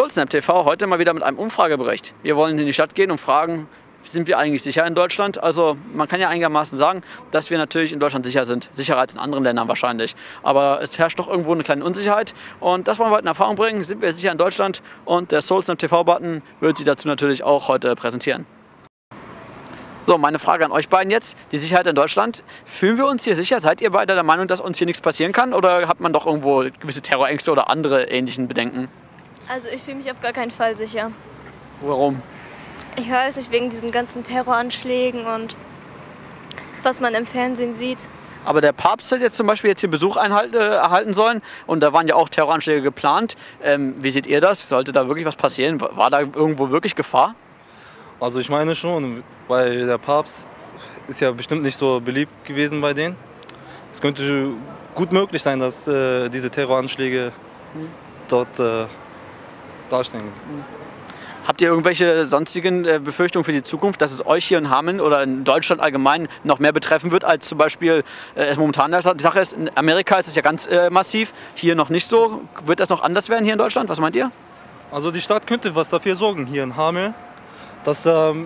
SoulSnap TV heute mal wieder mit einem Umfragebericht. Wir wollen in die Stadt gehen und fragen, sind wir eigentlich sicher in Deutschland? Also man kann ja einigermaßen sagen, dass wir natürlich in Deutschland sicher sind. Sicherer als in anderen Ländern wahrscheinlich. Aber es herrscht doch irgendwo eine kleine Unsicherheit. Und das wollen wir heute in Erfahrung bringen. Sind wir sicher in Deutschland? Und der SoulSnap TV-Button wird Sie dazu natürlich auch heute präsentieren. So, meine Frage an euch beiden jetzt. Die Sicherheit in Deutschland. Fühlen wir uns hier sicher? Seid ihr beide der Meinung, dass uns hier nichts passieren kann? Oder hat man doch irgendwo gewisse Terrorängste oder andere ähnlichen Bedenken? Also ich fühle mich auf gar keinen Fall sicher. Warum? Ich weiß nicht, wegen diesen ganzen Terroranschlägen und was man im Fernsehen sieht. Aber der Papst hat jetzt zum Beispiel hier Besuch erhalten sollen und da waren ja auch Terroranschläge geplant. Wie seht ihr das? Sollte da wirklich was passieren? War da irgendwo wirklich Gefahr? Also ich meine schon, weil der Papst ist ja bestimmt nicht so beliebt gewesen bei denen. Es könnte gut möglich sein, dass diese Terroranschläge dort dastehen. Habt ihr irgendwelche sonstigen Befürchtungen für die Zukunft, dass es euch hier in Hameln oder in Deutschland allgemein noch mehr betreffen wird, als zum Beispiel es momentan die Sache ist? In Amerika ist es ja ganz massiv, hier noch nicht so. Wird das noch anders werden hier in Deutschland? Was meint ihr? Also die Stadt könnte was dafür sorgen hier in Hameln, dass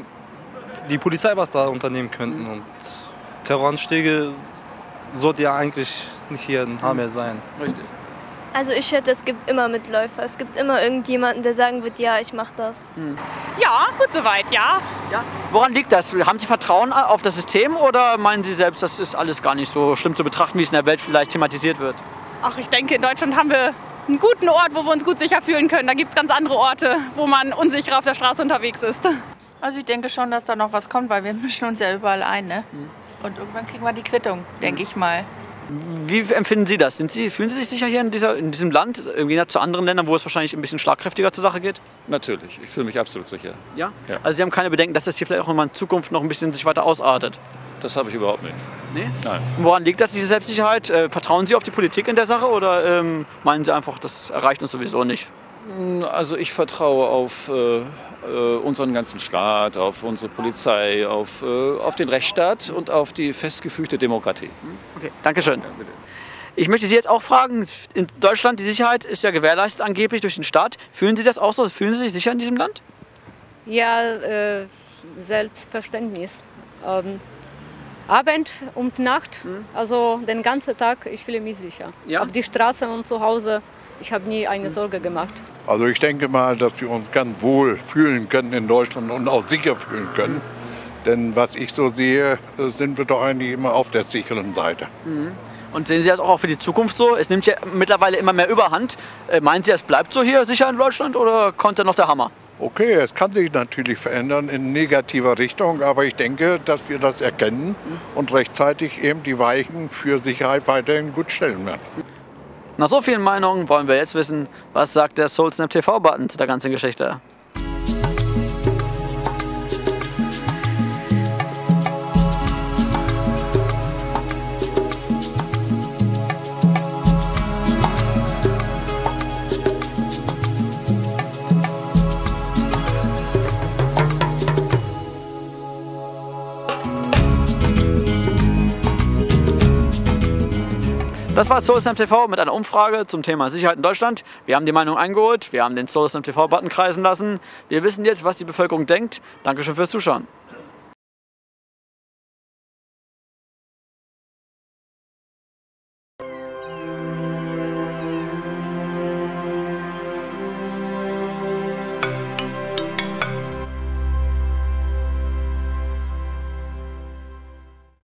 die Polizei was da unternehmen könnten. Und Terroranschläge sollte ja eigentlich nicht hier in Hameln sein. Richtig. Also ich schätze, es gibt immer Mitläufer. Es gibt immer irgendjemanden, der sagen wird, ja, ich mache das. Ja, gut soweit, ja. Ja. Woran liegt das? Haben Sie Vertrauen auf das System oder meinen Sie selbst, das ist alles gar nicht so schlimm zu betrachten, wie es in der Welt vielleicht thematisiert wird? Ach, ich denke, in Deutschland haben wir einen guten Ort, wo wir uns gut sicher fühlen können. Da gibt es ganz andere Orte, wo man unsicher auf der Straße unterwegs ist. Also ich denke schon, dass da noch was kommt, weil wir mischen uns ja überall ein. Ne? Und irgendwann kriegen wir die Quittung, denke ich mal. Wie empfinden Sie das? Fühlen Sie sich sicher hier in diesem Land, im Gegensatz zu anderen Ländern, wo es wahrscheinlich ein bisschen schlagkräftiger zur Sache geht? Natürlich, ich fühle mich absolut sicher. Ja? Ja. Also Sie haben keine Bedenken, dass das hier vielleicht auch in Zukunft noch ein bisschen sich weiter ausartet? Das habe ich überhaupt nicht. Nee? Nein. Woran liegt das, diese Selbstsicherheit? Vertrauen Sie auf die Politik in der Sache oder meinen Sie einfach, das erreicht uns sowieso nicht? Also ich vertraue auf unseren ganzen Staat, auf unsere Polizei, auf den Rechtsstaat und auf die festgefügte Demokratie. Okay, danke schön. Ja, bitte. Ich möchte Sie jetzt auch fragen, in Deutschland, die Sicherheit ist ja gewährleistet angeblich durch den Staat. Fühlen Sie das auch so? Fühlen Sie sich sicher in diesem Land? Ja, Selbstverständnis. Abend und Nacht, also den ganzen Tag, ich fühle mich sicher. Ja? Auf die Straße und zu Hause, ich habe nie eine Sorge gemacht. Also ich denke mal, dass wir uns ganz wohl fühlen können in Deutschland und auch sicher fühlen können. Denn was ich so sehe, sind wir doch eigentlich immer auf der sicheren Seite. Und sehen Sie das auch für die Zukunft so? Es nimmt ja mittlerweile immer mehr Überhand. Meinen Sie, es bleibt so hier sicher in Deutschland oder kommt da noch der Hammer? Okay, es kann sich natürlich verändern in negativer Richtung, aber ich denke, dass wir das erkennen und rechtzeitig eben die Weichen für Sicherheit weiterhin gut stellen werden. Nach so vielen Meinungen wollen wir jetzt wissen, was sagt der SoulSnap TV-Button zu der ganzen Geschichte. Das war SoulSnap TV mit einer Umfrage zum Thema Sicherheit in Deutschland. Wir haben die Meinung eingeholt, wir haben den SoulSnap TV-Button kreisen lassen. Wir wissen jetzt, was die Bevölkerung denkt. Dankeschön fürs Zuschauen.